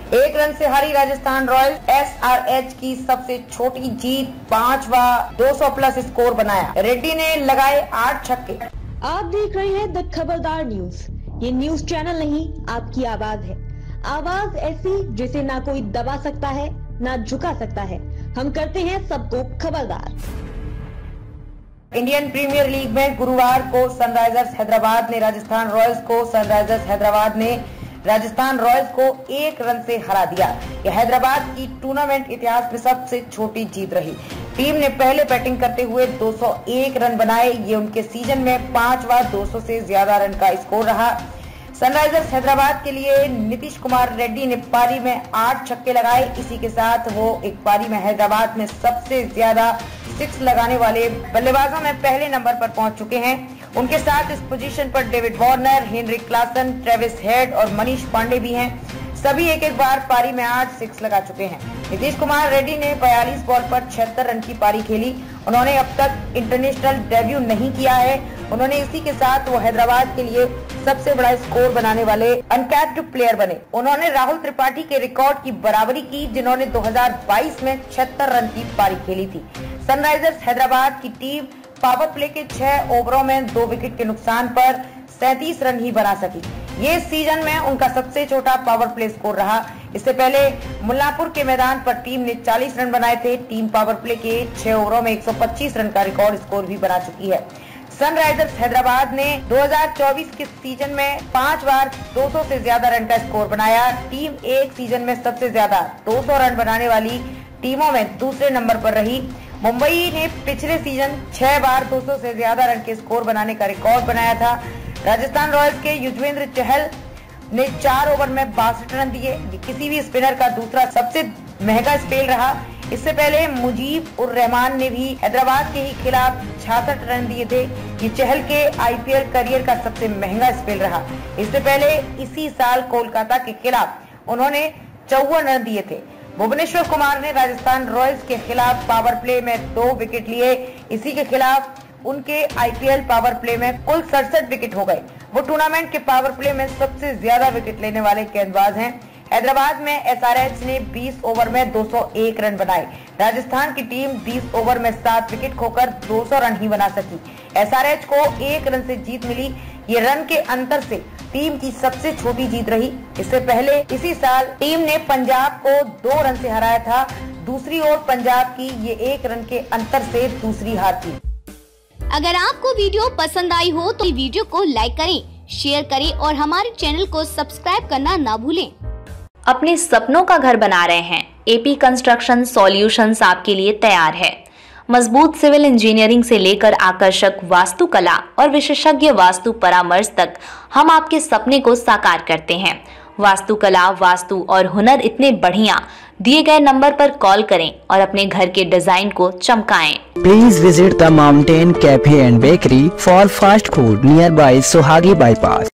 1 run से हारी Rajasthan Royals. SRH की सबसे छोटी जीत, 5वां 200 प्लस स्कोर बनाया। रेड्डी ने लगाए 8 छक्के। आप देख रहे हैं द खबरदार न्यूज। ये न्यूज चैनल नहीं, आपकी आवाज है। आवाज ऐसी जिसे ना कोई दबा सकता है, ना झुका सकता है। हम करते हैं सबको खबरदार। इंडियन प्रीमियर लीग में गुरुवार को सनराइजर्स हैदराबाद ने राजस्थान रॉयल्स को 1 रन से हरा दिया। यह हैदराबाद की टूर्नामेंट इतिहास में सबसे छोटी जीत रही। टीम ने पहले बैटिंग करते हुए 201 रन बनाए। ये उनके सीजन में 5वां 200 से ज्यादा रन का स्कोर रहा। सनराइजर्स हैदराबाद के लिए नीतीश कुमार रेड्डी ने पारी में 8 छक्के लगाए। इसी के साथ वो एक पारी में हैदराबाद में सबसे ज्यादा 6 लगाने वाले बल्लेबाजों में पहले नंबर पर पहुंच चुके हैं। उनके साथ इस पोजीशन पर David Warner, Heinrich Klaasen, Travis Head और मनीष पांडे भी हैं। सभी एक बार पारी में 8 6 लगा चुके हैं। नीतीश कुमार रेड्डी ने 42 बॉल पर 76 रन की पारी खेली। उन्होंने अब तक इंटरनेशनल डेब्यू नहीं किया है। उन्होंने इसी के साथ वो हैदराबाद के लिए सबसे बड़ा स्कोर बनाने वाले अनकैप्ड प्लेयर बने। उन्होंने राहुल त्रिपाठी के रिकॉर्ड की बराबरी की, जिन्होंने 2022 में 76 रन की पारी खेली थी। सनराइजर्स हैदराबाद की टीम पावर प्ले के 6 ओवरों में 2 विकेट के नुकसान पर 37 रन ही बना सकी। ये सीजन में उनका सबसे छोटा पावर प्ले स्कोर रहा। इससे पहले मुल्लापुर के मैदान पर टीम ने 40 रन बनाए थे। टीम पावर प्ले के 6 ओवरों में 125 रन का रिकॉर्ड स्कोर भी बना चुकी है। सनराइजर्स हैदराबाद ने 2024 के सीजन में 5 बार 200 से ज्यादा रन का स्कोर बनाया। टीम एक सीजन में सबसे ज्यादा 200 रन बनाने वाली टीमों में दूसरे नंबर पर रही। मुंबई ने पिछले सीजन 6 बार 200 से ज्यादा रन के स्कोर बनाने का रिकॉर्ड बनाया था। राजस्थान रॉयल्स के युजवेंद्र चहल ने 4 ओवर में 62 रन दिए। ये किसी भी स्पिनर का दूसरा सबसे महंगा स्पेल रहा। इससे पहले मुजीब उर रहमान ने भी हैदराबाद के ही खिलाफ 66 रन दिए थे। ये चहल के IPL करियर का सबसे महंगा स्पेल रहा। इससे पहले इसी साल कोलकाता के खिलाफ उन्होंने 54 रन दिए थे। भुवनेश्वर कुमार ने राजस्थान रॉयल्स के खिलाफ पावर प्ले में 2 विकेट लिए। इसी के खिलाफ उनके IPL पावर प्ले में कुल 67 विकेट हो गए। वो टूर्नामेंट के पावर प्ले में सबसे ज्यादा विकेट लेने वाले गेंदबाज हैं। हैदराबाद में SRH ने 20 ओवर में 201 रन बनाए। राजस्थान की टीम 20 ओवर में 7 विकेट खोकर 200 रन ही बना सकी। SRH को 1 रन से जीत मिली। ये रन के अंतर से टीम की सबसे छोटी जीत रही। इससे पहले इसी साल टीम ने पंजाब को 2 रन से हराया था। दूसरी ओर पंजाब की ये 1 रन के अंतर से दूसरी हार थी। अगर आपको वीडियो पसंद आई हो तो वीडियो को लाइक करें, शेयर करें और हमारे चैनल को सब्सक्राइब करना ना भूलें। अपने सपनों का घर बना रहे हैं? AP कंस्ट्रक्शन सॉल्यूशंस आपके लिए तैयार है। मजबूत सिविल इंजीनियरिंग से लेकर आकर्षक वास्तुकला और विशेषज्ञ वास्तु परामर्श तक हम आपके सपने को साकार करते हैं। वास्तुकला, वास्तु और हुनर इतने बढ़िया। दिए गए नंबर पर कॉल करें और अपने घर के डिजाइन को चमकाएं। Please visit the mountain cafe and bakery for fast food nearby Sohagi bypass.